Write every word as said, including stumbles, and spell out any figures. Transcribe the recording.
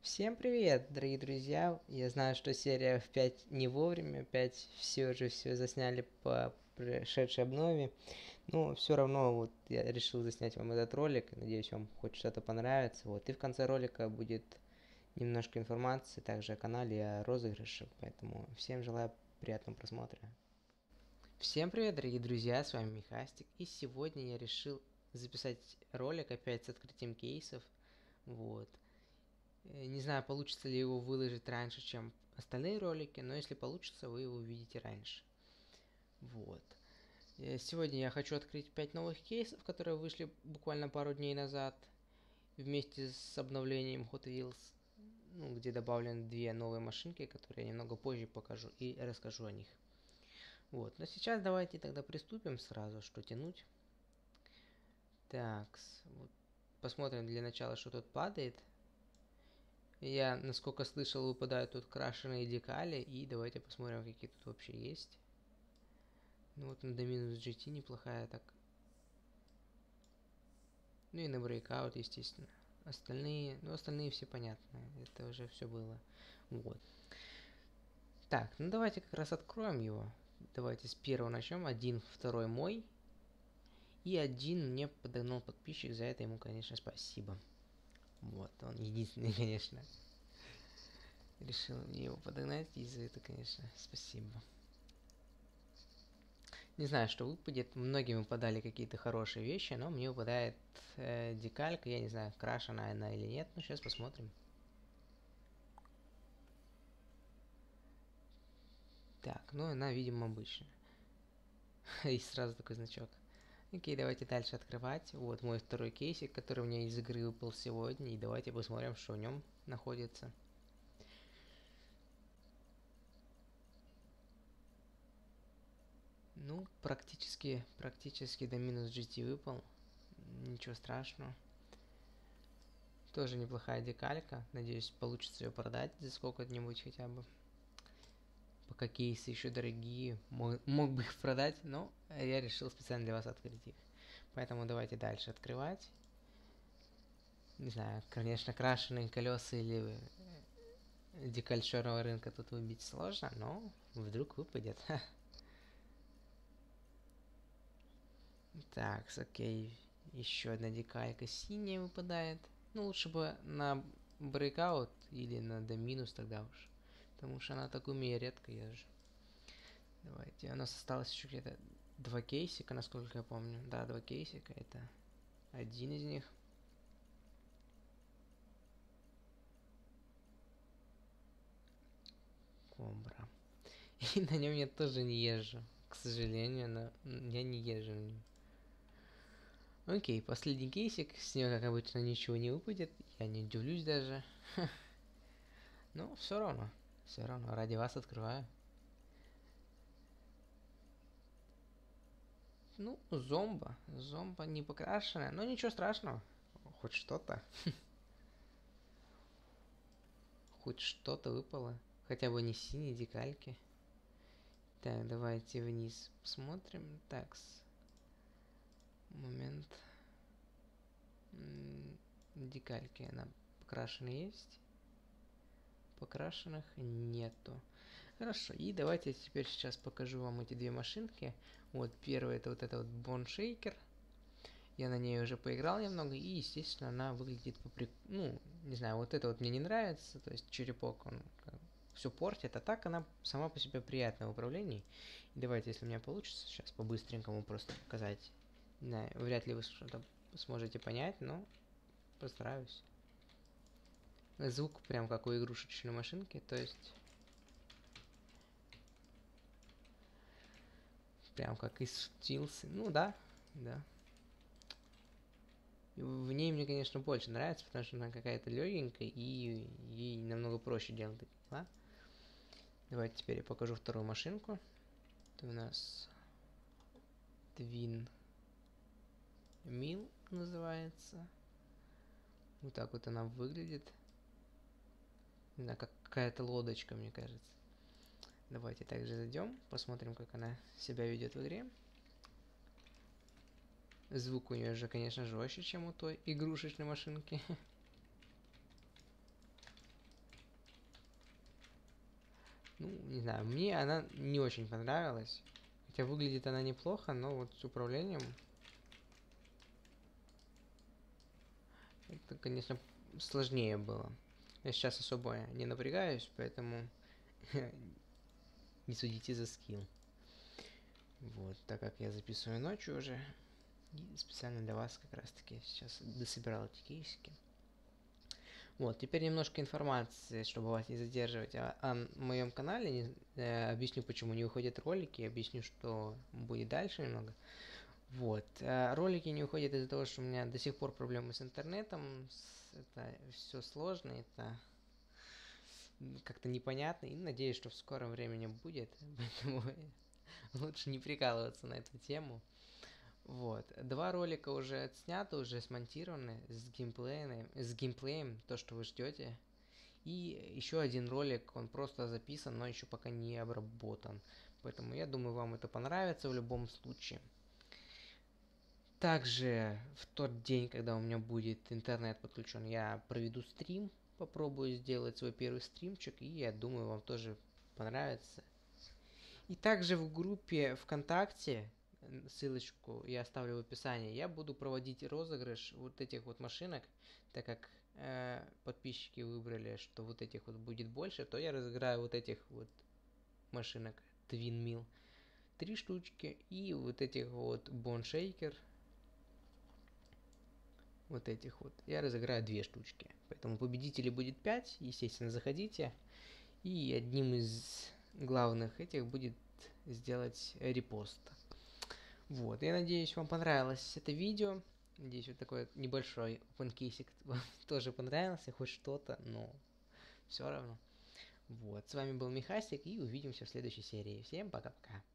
Всем привет, дорогие друзья! Я знаю, что серия в пять не вовремя, пять все же все засняли по прошедшей обнове, но все равно вот я решил заснять вам этот ролик, надеюсь, вам хоть что-то понравится. Вот, и в конце ролика будет немножко информации также о канале и о розыгрыше, поэтому всем желаю приятного просмотра. Всем привет, дорогие друзья, с вами Михастик, и сегодня я решил записать ролик опять с открытием кейсов, вот. Не знаю, получится ли его выложить раньше, чем остальные ролики, но если получится, вы его увидите раньше. Вот. Сегодня я хочу открыть пять новых кейсов, которые вышли буквально пару дней назад, вместе с обновлением Hot Wheels, ну, где добавлены две новые машинки, которые я немного позже покажу и расскажу о них. Вот, но сейчас давайте тогда приступим сразу, что тянуть. Так, вот, посмотрим для начала, что тут падает. Я, насколько слышал, выпадают тут крашеные декали, и давайте посмотрим, какие тут вообще есть. Ну вот на Dominus джи ти неплохая так. Ну и на Breakout, естественно. Остальные, ну остальные все понятны, это уже все было. Вот. Так, ну давайте как раз откроем его. Давайте с первого начнем. Один, второй мой. И один мне подогнал подписчик, за это ему, конечно, спасибо. Вот, он единственный, конечно, решил мне его подогнать, и за это, конечно, спасибо. Не знаю, что выпадет. Многим выпадали какие-то хорошие вещи, но мне выпадает э, декалька. Я не знаю, крашена она или нет. Но сейчас посмотрим. Так, ну она, видимо, обычная. И сразу такой значок. Окей, давайте дальше открывать. Вот мой второй кейсик, который у меня из игры выпал сегодня. И давайте посмотрим, что в нем находится. Ну, практически, практически до минус джи ти выпал. Ничего страшного. Тоже неплохая декалька. Надеюсь, получится ее продать за сколько-нибудь хотя бы. Пока кейсы еще дорогие, мог, мог бы их продать, но я решил специально для вас открыть их. Поэтому давайте дальше открывать. Не знаю, конечно, крашеные колеса или декаль черного рынка тут выбить сложно, но вдруг выпадет. Так, окей. Еще одна декалька синяя выпадает. Ну, лучше бы на Breakout или на Dominus тогда уж. Потому что она так умеет редко езжу. Давайте. У нас осталось еще где-то два кейсика, насколько я помню. Да, два кейсика. Это один из них. Кобра. И на нем я тоже не езжу. К сожалению, но я не езжу на нем. Окей, последний кейсик. С него, как обычно, ничего не выпадет. Я не удивлюсь даже. Но все равно. Все равно. Ради вас открываю. Ну, зомба. Зомба не покрашенная. Но ничего страшного. Хоть что-то. Хоть что-то выпало. Хотя бы не синие декальки. Так, давайте вниз посмотрим. Такс. Момент. Декальки, она покрашена есть? Покрашенных нету. Хорошо, и давайте я теперь сейчас покажу вам эти две машинки. Вот первая это вот эта вот Bone Shaker. Я на ней уже поиграл немного, и естественно она выглядит по прик... Ну, не знаю, вот это вот мне не нравится, то есть черепок, он все портит, а так она сама по себе приятная в управлении. И давайте, если у меня получится, сейчас по-быстренькому просто показать. Не знаю, вряд ли вы что-то сможете понять, но постараюсь. Звук прям как у игрушечной машинки, то есть прям как из Стилс. Ну да, да. И в ней мне, конечно, больше нравится, потому что она какая-то легенькая и ей намного проще делать такие дела. Давайте теперь я покажу вторую машинку. Это у нас Twin Mill называется. Вот так вот она выглядит. Не знаю, как какая-то лодочка, мне кажется. Давайте также зайдем, посмотрим, как она себя ведет в игре. Звук у нее же, конечно, жестче, чем у той игрушечной машинки. Ну, не знаю, мне она не очень понравилась. Хотя выглядит она неплохо, но вот с управлением... Это, конечно, сложнее было. Я сейчас особо не напрягаюсь, поэтому не судите за скилл. Вот, так как я записываю ночью уже, и специально для вас как раз таки сейчас дособирал эти кейсики. Вот, теперь немножко информации, чтобы вас не задерживать о, о моем канале. Не, э, объясню, почему не выходят ролики, объясню, что будет дальше немного. Вот, э, ролики не уходят из-за того, что у меня до сих пор проблемы с интернетом. С, это все сложно, это как-то непонятно. И надеюсь, что в скором времени будет. Поэтому лучше не прикалываться на эту тему. Вот. Два ролика уже отсняты, уже смонтированы с геймплеем, с геймплеем, то, что вы ждете. И еще один ролик, он просто записан, но еще пока не обработан. Поэтому я думаю, вам это понравится в любом случае. Также в тот день, когда у меня будет интернет подключен, я проведу стрим, попробую сделать свой первый стримчик, и я думаю, вам тоже понравится. И также в группе ВКонтакте, ссылочку я оставлю в описании, я буду проводить розыгрыш вот этих вот машинок, так как э, подписчики выбрали, что вот этих вот будет больше, то я разыграю вот этих вот машинок Twin Mill три штучки и вот этих вот Bone Shaker, вот этих вот, я разыграю две штучки. Поэтому победителей будет пять, естественно, заходите. И одним из главных этих будет сделать репост. Вот, я надеюсь, вам понравилось это видео. Надеюсь, вот такой небольшой опенкейсик вам тоже понравился, хоть что-то, но все равно. Вот, с вами был Михасик, и увидимся в следующей серии. Всем пока-пока.